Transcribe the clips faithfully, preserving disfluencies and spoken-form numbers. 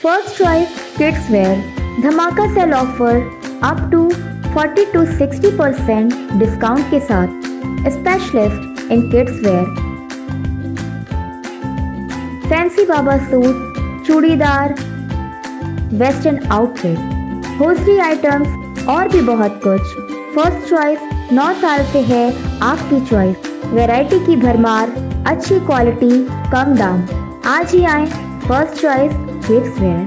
First choice kids wear. धमाका sale offer up to forty to sixty percent discount के साथ। Specialist in kids wear, fancy बाबा suit, churidar, western outfit, hosiery items और भी बहुत कुछ। फर्स्ट चॉइस नौ साल से है आपकी चॉइस। वैरायटी की भरमार, अच्छी क्वालिटी, कम दाम। आज ही आए फर्स्ट चॉइस किड्स वेयर।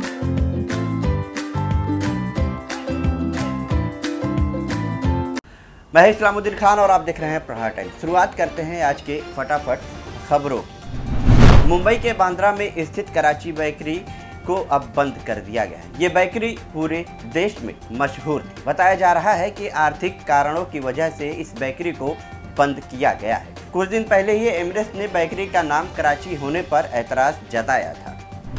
मैं इस्लामुद्दीन खान और आप देख रहे हैं प्रहार टाइम्स। शुरुआत करते हैं आज के फटाफट खबरों की। मुंबई के बांद्रा में स्थित कराची बेकरी को अब बंद कर दिया गया है। ये बेकरी पूरे देश में मशहूर थी। बताया जा रहा है कि आर्थिक कारणों की वजह से इस बेकरी को बंद किया गया है। कुछ दिन पहले ही एमिरेट्स ने बेकरी का नाम कराची होने पर ऐतराज जताया था।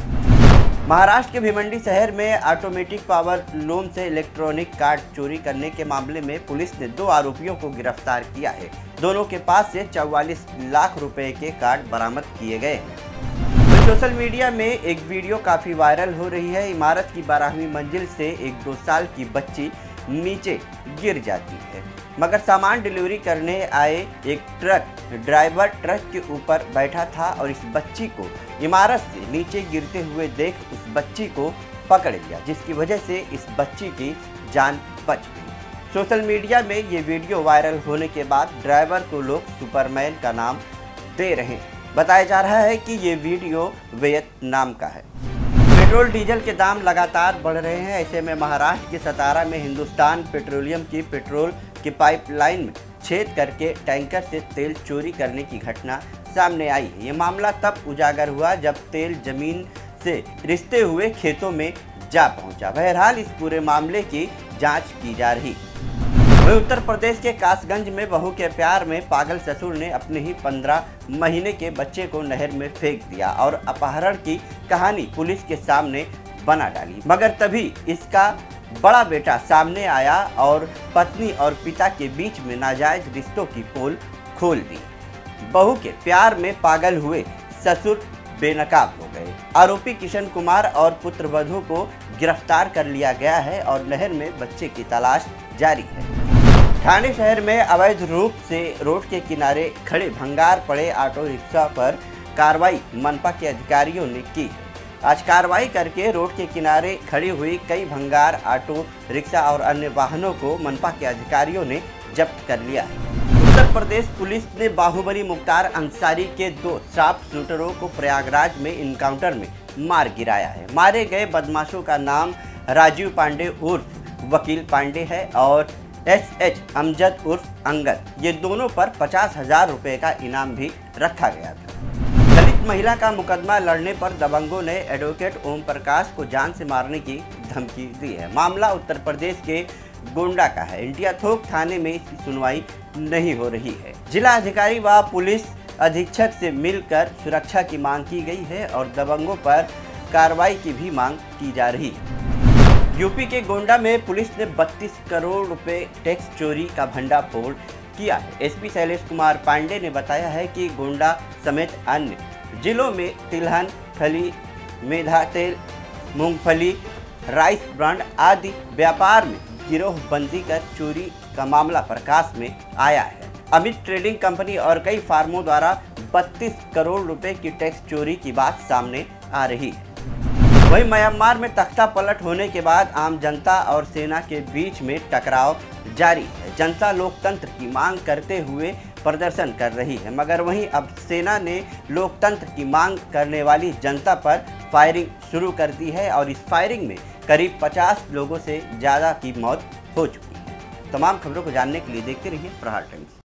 महाराष्ट्र के भिवंडी शहर में ऑटोमेटिक पावर लूम से इलेक्ट्रॉनिक कार्ड चोरी करने के मामले में पुलिस ने दो आरोपियों को गिरफ्तार किया है। दोनों के पास से चौवालीस लाख रुपए के कार्ड बरामद किए गए हैं। सोशल मीडिया में एक वीडियो काफी वायरल हो रही है। इमारत की बारहवीं मंजिल से एक दो साल की बच्ची नीचे गिर जाती है, मगर सामान डिलीवरी करने आए एक ट्रक ड्राइवर ट्रक के ऊपर बैठा था और इस बच्ची को इमारत से नीचे गिरते हुए देख उस बच्ची को पकड़ लिया, जिसकी वजह से इस बच्ची की जान बच गई। सोशल मीडिया में ये वीडियो वायरल होने के बाद ड्राइवर को लोग सुपरमैन का नाम दे रहे हैं। बताया जा रहा है कि ये वीडियो वियतनाम का है। पेट्रोल डीजल के दाम लगातार बढ़ रहे हैं। ऐसे में महाराष्ट्र के सतारा में हिंदुस्तान पेट्रोलियम की पेट्रोल की पाइपलाइन में छेद करके टैंकर से तेल चोरी करने की घटना सामने आई है। ये मामला तब उजागर हुआ जब तेल जमीन से रिश्ते हुए खेतों में जा पहुंचा। बहरहाल इस पूरे मामले की जांच की जा रही। वहीं उत्तर प्रदेश के कासगंज में बहू के प्यार में पागल ससुर ने अपने ही पंद्रह महीने के बच्चे को नहर में फेंक दिया और अपहरण की कहानी पुलिस के सामने बना डाली। मगर तभी इसका बड़ा बेटा सामने आया और पत्नी और पिता के बीच में नाजायज रिश्तों की पोल खोल दी। बहू के प्यार में पागल हुए ससुर बेनकाब हो गए। आरोपी किशन कुमार और पुत्रवधू को गिरफ्तार कर लिया गया है और नहर में बच्चे की तलाश जारी है। ठाणे शहर में अवैध रूप से रोड के किनारे खड़े भंगार पड़े ऑटो रिक्शा पर कार्रवाई मनपा के अधिकारियों ने की है। आज कार्रवाई करके रोड के किनारे खड़ी हुई कई भंगार ऑटो रिक्शा और अन्य वाहनों को मनपा के अधिकारियों ने जब्त कर लिया है। उत्तर प्रदेश पुलिस ने बाहुबली मुख्तार अंसारी के दो शार्प शूटरों को प्रयागराज में इनकाउंटर में मार गिराया है। मारे गए बदमाशों का नाम राजीव पांडे उर्फ वकील पांडे है और एस एच अमजद उर्फ अंगद। ये दोनों पर पचास हजार रुपये का इनाम भी रखा गया था। दलित महिला का मुकदमा लड़ने पर दबंगों ने एडवोकेट ओम प्रकाश को जान से मारने की धमकी दी है। मामला उत्तर प्रदेश के गोंडा का है। इंडिया थोक थाने में इसकी सुनवाई नहीं हो रही है। जिला अधिकारी व पुलिस अधीक्षक से मिलकर सुरक्षा की मांग की गई है और दबंगों पर कार्रवाई की भी मांग की जा रही है। यूपी के गोंडा में पुलिस ने बत्तीस करोड़ रुपए टैक्स चोरी का भंडाफोड़ किया है। एसपी शैलेश कुमार पांडे ने बताया है कि गोंडा समेत अन्य जिलों में तिलहन, फली, मेधा तेल, मूंगफली, राइस ब्रांड आदि व्यापार में गिरोहबंदी कर चोरी का मामला प्रकाश में आया है। अमित ट्रेडिंग कंपनी और कई फार्मों द्वारा बत्तीस करोड़ रुपए की टैक्स चोरी की बात सामने आ रही है। वहीं म्यांमार में तख्ता पलट होने के बाद आम जनता और सेना के बीच में टकराव जारी है। जनता लोकतंत्र की मांग करते हुए प्रदर्शन कर रही है, मगर वहीं अब सेना ने लोकतंत्र की मांग करने वाली जनता पर फायरिंग शुरू कर दी है और इस फायरिंग में करीब पचास लोगों से ज़्यादा की मौत हो चुकी है। तमाम खबरों को जानने के लिए देखते रहिए प्रहार टाइम्स।